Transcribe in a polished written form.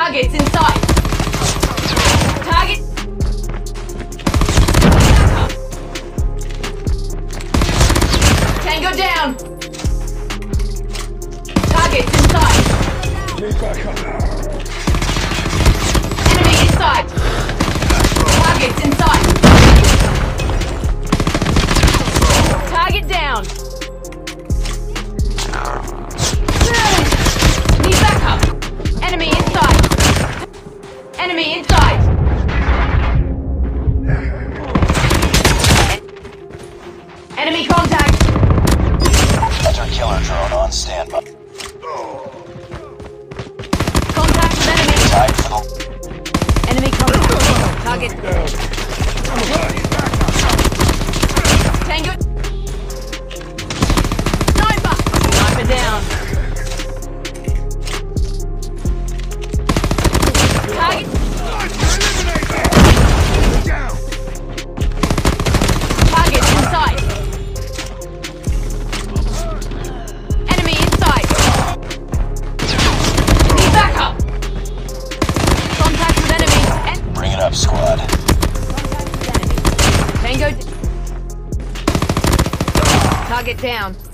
Target's in sight. Target. Tango down. Target's in sight. Move back up. Enemy in sight. Target's in sight. Target down. Need backup. Enemy in sight. Enemy in sight. Enemy contact. Hunter killer drone on standby. Contact with enemy. Tied for the... Enemy contact. Target. Tango. Sniper. Sniper down. Target. Target in sight. Enemy in sight. Need backup. Contact with enemy. Bring it up, squad. Tango. Target down.